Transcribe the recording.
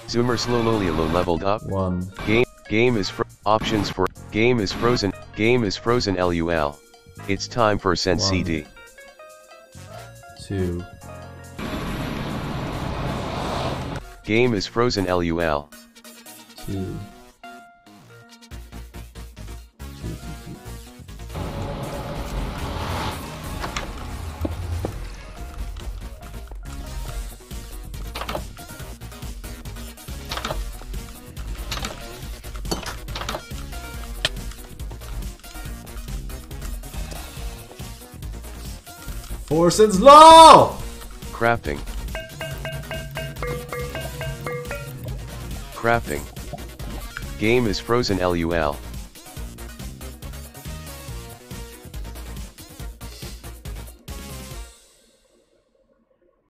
Zoomer Slowlolialo leveled up. 1. Game is options for game is frozen. Game is frozen LUL. It's time for send 1, CD. 2. Game is frozen LUL. 2. Forsen's low! Crafting. Crafting. Game is frozen LUL.